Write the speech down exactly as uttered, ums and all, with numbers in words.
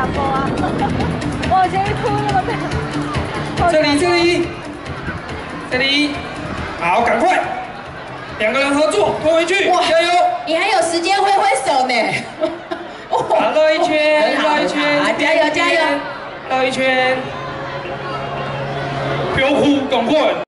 打包啊！我先哭了，我这里这里这里，好，赶快，两个人合作拖回去，加油！ 你还有时间挥挥手呢。 好，绕一圈，绕一圈， 加油加油！ 绕一圈，不要哭，赶快。